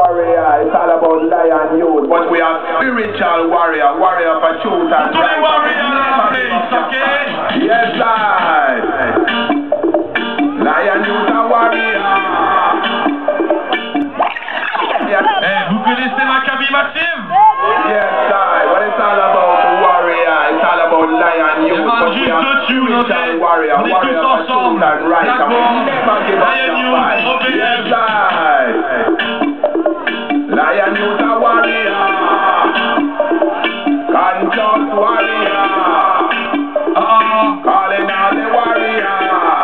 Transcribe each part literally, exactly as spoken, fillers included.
warrior, it's all about lion youth. But we are spiritual warrior, warrior for truth and right. Okay? Yes, Lord. Lion youth and warrior. Hey, vous connaissez Maccabi Maxime? Yes, Lord. What it's all about warrior, it's all about lion youth. But we are spiritual warrior, warrior for truth and right. And we never give up the fight. Yes, Lord. Lion youth a warrior, conscious warrior, uh-uh. Calling all the warrior.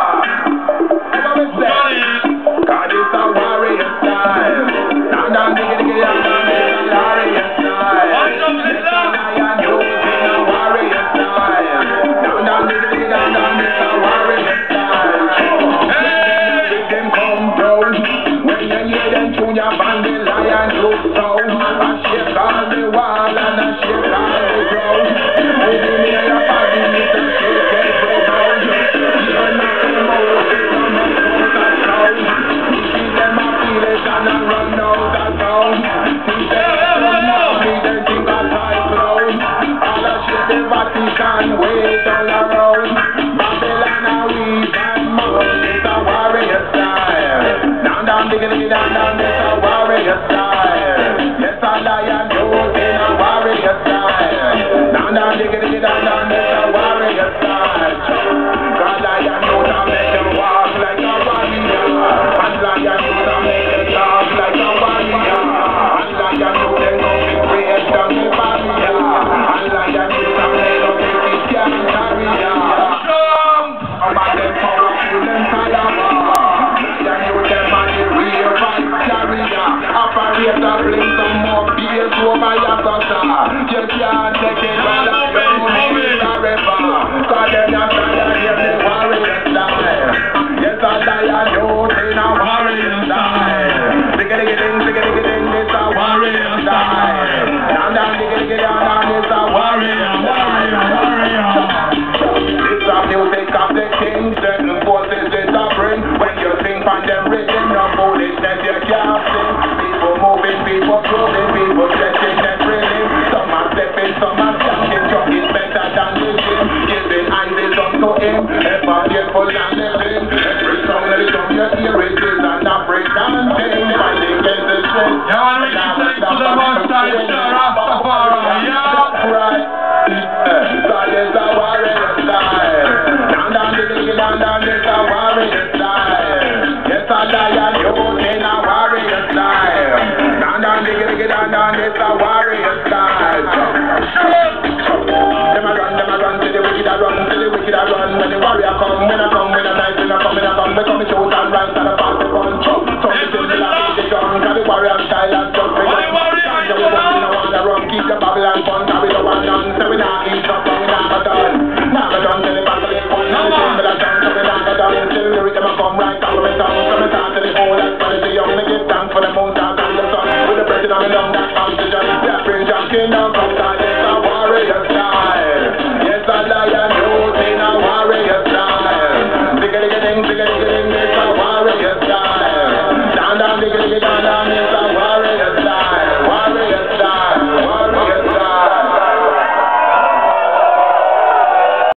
What me say? God is a warrior style. Down down diggy diggy down down it's a warrior style. It's a lion youth in a warrior style. Down down diggy diggy down down it's a warrior style. Hey, when them come down, when you hear them tune your band, the lion youth sound. I shake all the wall and I shake all the ground. Moving in your body, it's a shake every bound. You're not the most, it's a much more that sound. You see them a feel it and I run out of town. See them run out, me then think I type round. All I shake the Vatican way down around. Babylon a weave and mouth, it's a warrior style. Down down diggy diggy down down, it's a warrior style. Yes, a lion youth in a warrior style. Down down diggy diggy down down, it's a warrior style. Cause lion youth a make you walk like a warrior. And lion youth a make you talk like a warrior. And lion youth then go be great down the barrier. And lion youth a make you think it can carry ya. About them powerful them calabar. Lion youth them a the real fight carrier. Operator bring some more beers over your brother. You can't take it while I'm going in the river. Cause them not tired of the warrior style. Yes, a lion youth in a warrior style. Digga digga ding, digga digga ding, it's a warrior style. Down down digga digga down down, it's a warrior, warrior, warrior. It's a music of the king, certain forces it a bring. When you sing from them rhythm, no foolishness you can't sing. People moving, people grooving, people stretching and thrilling. Some are stepping, some are jumping, jumping better than the gym. Giving hands unto him, ever fearful and living. Every song that is on your ear, it is an African thing. Fighting against the strength. Yeah, man, we can take to the one side, sure, Rastafari, yeah. Right. God is a warrior style. Down, down, diggy, diggy, down, down, it's a warrior style. Yes, a lion youth in a warrior style. Down, down, diggy, diggy, down, down, it's a warrior style. Them a run, them a run, till the wicked a run, till the wicked a run. When the warrior come, when I come, when I nice, when I come, when I come, they come, they shoot and run, and I pass the gun. Some people till the last, they done, cause the warrior style has just begun.